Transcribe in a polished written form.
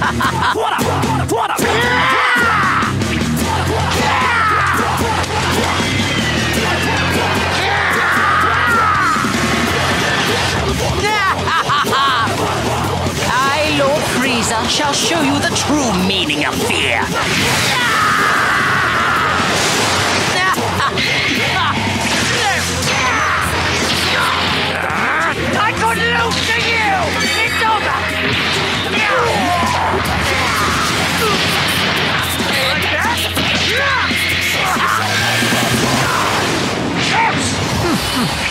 I, Lord Frieza, shall show you the true meaning of fear. I could lose to you! It's over! Like that?